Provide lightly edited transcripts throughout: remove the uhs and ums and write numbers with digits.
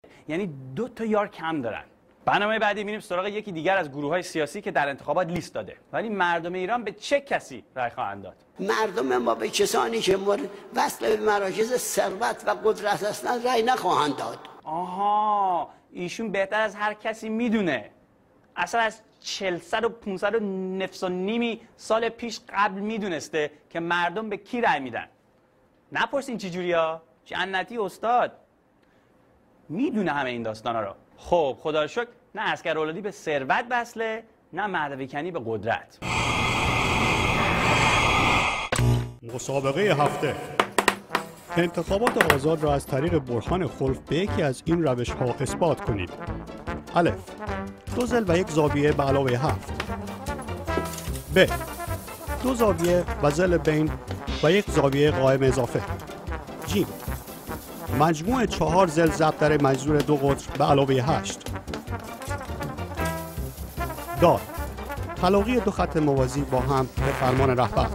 یعنی 2 تا یار کم دارن. برنامه بعدی میریم سراغ یکی دیگر از گروه‌های سیاسی که در انتخابات لیست داده. ولی مردم ایران به چه کسی رای خواهند داد؟ مردم ما به کسانی که وصل به مراکز ثروت و قدرت هستند رای نخواهند داد. آها، ایشون بهتر از هر کسی میدونه. اصلا از 400 و 500 نفس و نیمی سال پیش قبل میدونسته که مردم به کی رای میدن. نپرسین چی جوریا؟ جنتی استاد میدونه همه این داستانا رو. خب خدا رو شکر نه عسکرولادی به ثروت وصله، نه مهدویکنی به قدرت. مسابقه هفته. انتخابات آزاد را از طریق برهان خلف به یکی از این روش ها اثبات کنید. الف 2 ضلع و 1 زاویه به علاوه 7. ب 2 زاویه و ضلع بین و 1 زاویه قائم اضافه. ج مجموع 4 ضلع ضرب در مجذور 2 قطر به علاوه 8. د تلاقی 2 خط موازی با هم به فرمان رهبر.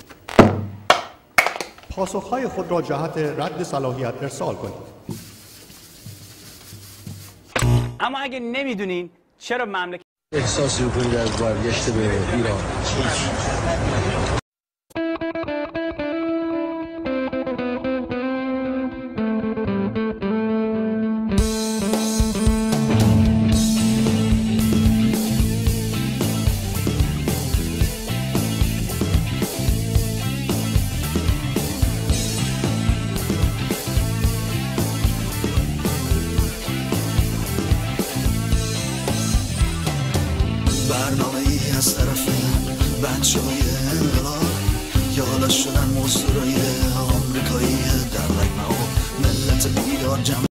پاسخهای خود را جهت رد صلاحیت ارسال کنید. اما اگه نمیدونین چرا مملکت احساسی بکنید از برگشت به ایران؟ برنامه ای از طرف بچه های انقلاب یادش شدن مزدورای آمریکایی در رگمه ها ملت ایران جمع